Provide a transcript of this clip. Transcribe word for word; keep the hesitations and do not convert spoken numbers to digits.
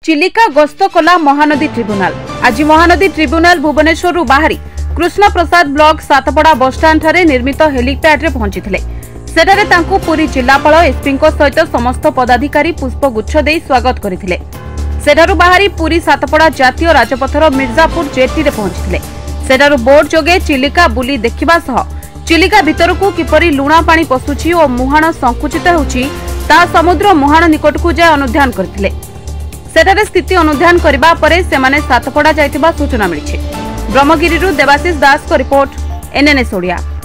चिलिका गस्त कला महानदी ट्रिब्यूनाल। आज महानदी ट्रिब्यूनाल भुवनेश्वर बाहरी कृष्ण प्रसाद ब्लॉक सातपड़ा बसस्टाण्ड ठारे निर्मित हेलिपैड रे पहुंचीथिले। सेठारे तांकु पुरी जिल्लापाल एसपी सहित समस्त पदाधिकारी पुष्पगुच्छ देई स्वागत करथिले। सेठारु बाहरी पुरी सातपड़ा जातीय राजपथर मिर्जापुर जेटी रे पहुंचीथिले। सेठारु बोट जोगे चिलिका बुली देखिबा सह चिलिका भितरकू किपरि लुणा पानी पसुछि और मुहाण संकुचित होउछि ता समुद्र मुहाण निकटकू जाय अनुध्यान करथिले। सेठारे स्थिति अनुध्यान करबा परे सेमाने सातपड़ा जायतिबा सूचना मिलिछि। ब्रह्मगिरिरु देवाशीष दास को रिपोर्ट, एनएनएस ओडिया।